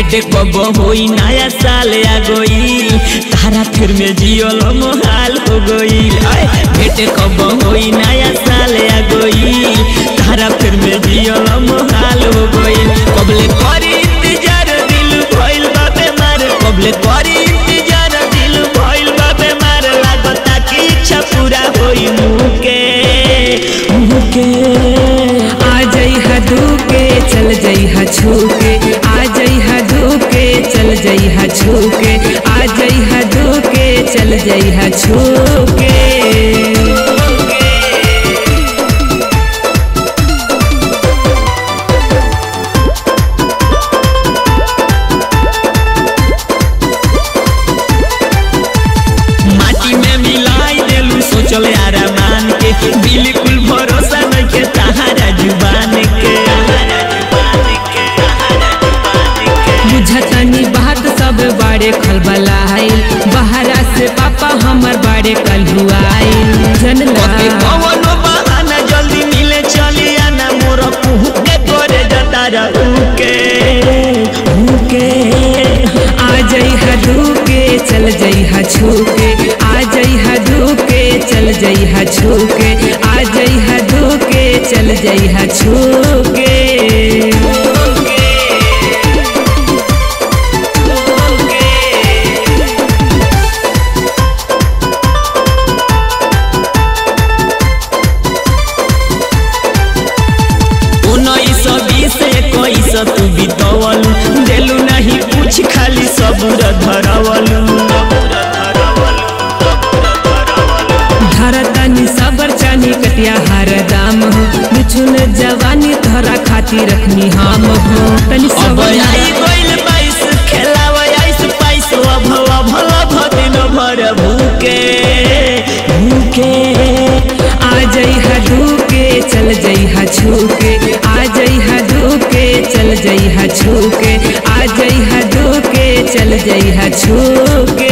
भेटे कब होई नया साल आ गई तारा फिर में जियल मोहाल हो गई। भेटे कब होई नया साल आ गई तारा फिर में जियल मोहाल हो गई। कबले करी इंतजार दिल भइल बा बेमार, कबले करी इंतजार दिल भइल बा बेमार, लागता कि इच्छा पूरा होई मुके आ जाई हदूके चल जाई हा छूके, आ जाई हदूके चल जाई हा छूके, आ जाई हदूके चल जाई हा छूके। माटी में मिलाई देलू सोचल आरामान के, बिल्कुल भरोसा नहीं के तहारा जुबान के। बुझतनी बात सब बाड़े खलबलाइल, बहरा से पापा हमर बाड़े कलहुआइल। जनला कवनो बहाना जल्दी मिले चली आना, मोर कुहू के करे जतारा उके आ जाई हदूके चल जाई हा छूके, आ जाई हदूके चल जाई हा छूके, आ जाई हदूके चल जाई हा छूके। तू बितवल देलू नहीं कुछ खाली सबूर धरवलू। धरतनी सबर चानी कटिया हर दाम हो, बिछुन जवानी तोहरा खातिर रखनी हम हो। तनी सबर आई गइल 22 खेलावा 22 पैस भला दिन भर भूके आ जाई हदूके चल जाई हा छूके, आ जाई हदूके चल जाई हा छूके, आ जाई हदूके चल जाई हा छूके।